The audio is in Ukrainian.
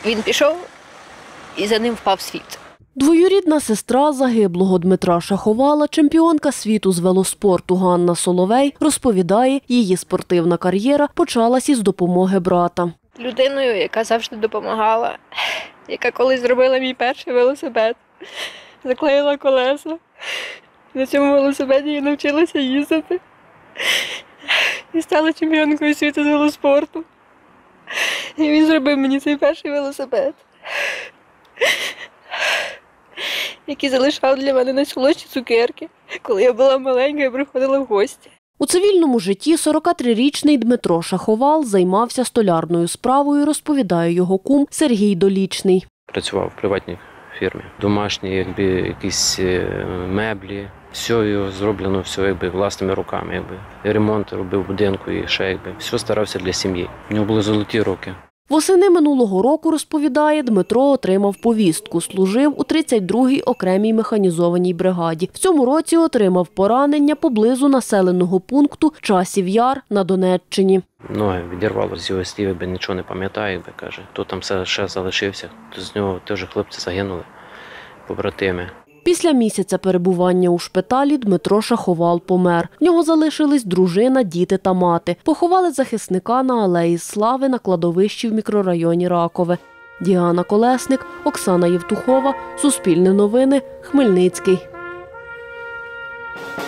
Він пішов і за ним впав світ. Двоюрідна сестра загиблого Дмитра Шаховала, чемпіонка світу з велоспорту Ганна Соловей, розповідає, її спортивна кар'єра почалась із допомоги брата. Людиною, яка завжди допомагала, яка колись зробила мій перший велосипед, заклеїла колеса. На цьому велосипеді я навчилася їздити і стала чемпіонкою світу з велоспорту. І він зробив мені цей перший велосипед, який залишав для мене найсолодші цукерки, коли я була маленька і приходила в гості. У цивільному житті 43-річний Дмитро Шаховал займався столярною справою, розповідає його кум Сергій Долічний. Працював в приватній фірмі. Домашні якісь меблі, все зроблено власними руками. Ремонт робив в будинку і ще все старався для сім'ї. У нього були золоті роки. Восени минулого року, розповідає, Дмитро отримав повістку. Служив у 32-й окремій механізованій бригаді. В цьому році отримав поранення поблизу населеного пункту Часів Яр на Донеччині. Ноги відірвало з його слів, нічого не пам'ятаю, каже. Хто там ще залишився, то з нього теж хлопці загинули, побратими. Після місяця перебування у шпиталі Дмитро Шаховал помер. В нього залишились дружина, діти та мати. Поховали захисника на Алеї Слави на кладовищі в мікрорайоні Ракове. Діана Колесник, Оксана Євтухова, Суспільне новини, Хмельницький.